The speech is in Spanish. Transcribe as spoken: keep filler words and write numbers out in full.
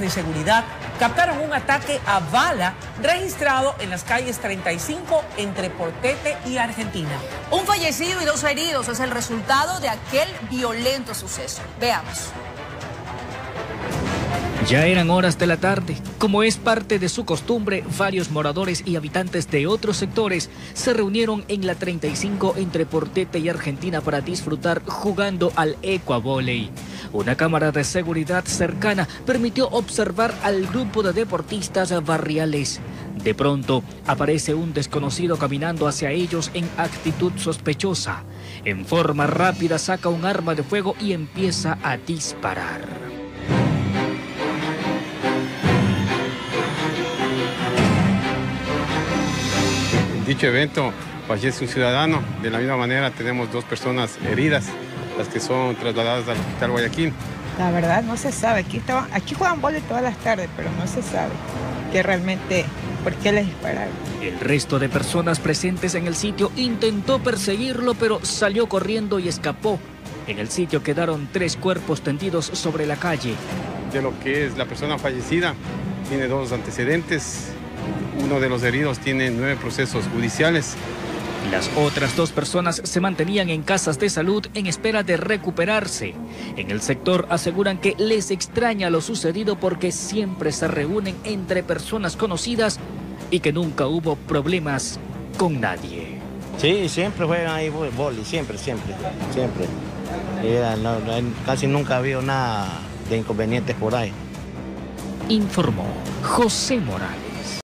de seguridad captaron un ataque a bala registrado en las calles treinta y cinco entre Portete y Argentina. Un fallecido y dos heridos es el resultado de aquel violento suceso. Veamos. Ya eran horas de la tarde. Como es parte de su costumbre, varios moradores y habitantes de otros sectores se reunieron en la treinta y cinco entre Portete y Argentina para disfrutar jugando al ecuavóley. Una cámara de seguridad cercana permitió observar al grupo de deportistas barriales. De pronto, aparece un desconocido caminando hacia ellos en actitud sospechosa. En forma rápida saca un arma de fuego y empieza a disparar. En dicho evento fallece un ciudadano. De la misma manera tenemos dos personas heridas, las que son trasladadas al hospital Guayaquil. La verdad no se sabe. Aquí, estaban, aquí juegan vóley todas las tardes, pero no se sabe que realmente por qué les dispararon. El resto de personas presentes en el sitio intentó perseguirlo, pero salió corriendo y escapó. En el sitio quedaron tres cuerpos tendidos sobre la calle. De lo que es la persona fallecida, tiene dos antecedentes. Uno de los heridos tiene nueve procesos judiciales. Las otras dos personas se mantenían en casas de salud en espera de recuperarse. En el sector aseguran que les extraña lo sucedido porque siempre se reúnen entre personas conocidas y que nunca hubo problemas con nadie. Sí, siempre juegan ahí vóley, siempre, siempre, siempre. Y no, no, casi nunca ha habido nada de inconvenientes por ahí. Informó José Morales.